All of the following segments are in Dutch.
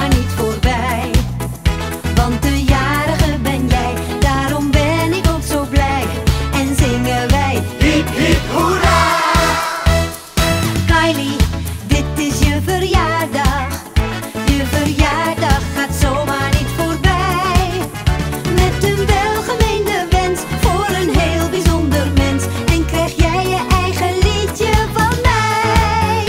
zomaar niet voorbij. Want de jarige ben jij, daarom ben ik ook zo blij. En zingen wij Hip hip hoera! Kylie, dit is je verjaardag. Je verjaardag gaat zomaar niet voorbij. Met een welgemeende wens voor een heel bijzonder mens. En krijg jij je eigen liedje van mij.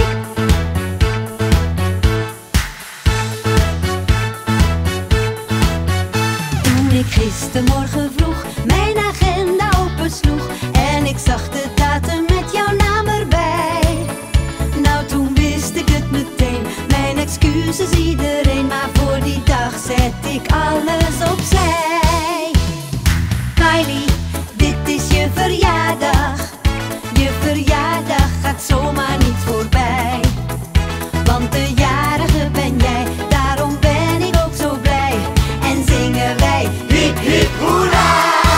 Toen ik gistermorgen vroeg mijn agenda opensloeg en ik zag de datum met jouw naam erbij. Nou, toen wist ik het meteen, mijn excuses iedereen, maar voor die dag zet ik alles opzij. Kylie, dit is je verjaardag. Je verjaardag gaat zomaar niet voorbij. Want de jarige ben jij, daarom ben ik ook zo blij. En zingen wij Hip hip hoera!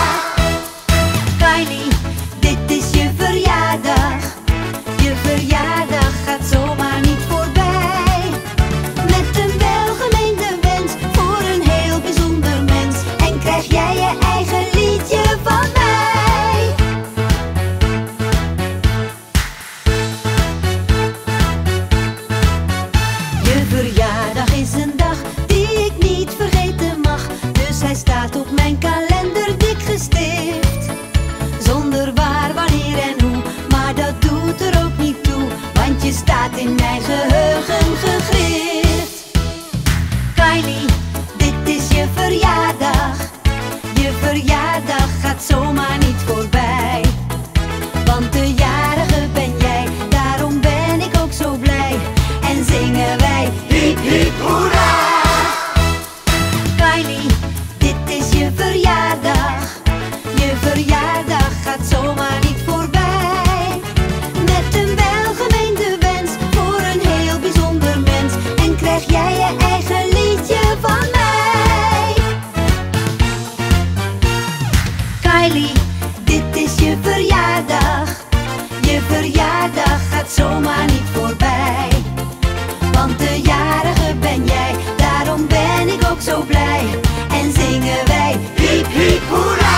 Kylie, dit is je verjaardag. Je verjaardag gaat zomaar niet voorbij. Met een welgemeende wens voor een heel bijzonder mens. En krijg jij je eigen liedje van mij. Je verjaardag is een dag die ik niet vergeten mag. Dus hij staat op mijn kalender dik gestift. Zonder waar, wanneer en hoe, maar dat doet er ook niet toe. Want je staat in mijn geheugen gegrift. Kylie, dit is je verjaardag. Je verjaardag gaat zomaar niet voorbij. Want de jarige ben jij, daarom ben ik ook zo blij. En zingen wij Hip hip hoera! Kylie, dit is je verjaardag. Je verjaardag gaat zomaar niet voorbij. Met een welgemeende wens voor een heel bijzonder mens. En krijg jij je eigen liedje van mij. Kylie, dit is je verjaardag. Je verjaardag gaat zomaar niet voorbij. Want de jarige ben jij, daarom ben ik ook zo blij. En zingen wij Hip hip hoera!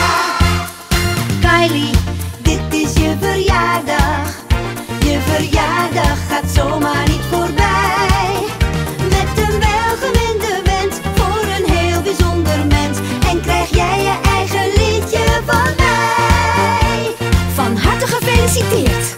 Kylie, dit is je verjaardag. Je verjaardag gaat zomaar niet voorbij. Met een welgemeende wens voor een heel bijzonder mens. En krijg jij je eigen liedje van mij. Van harte gefeliciteerd!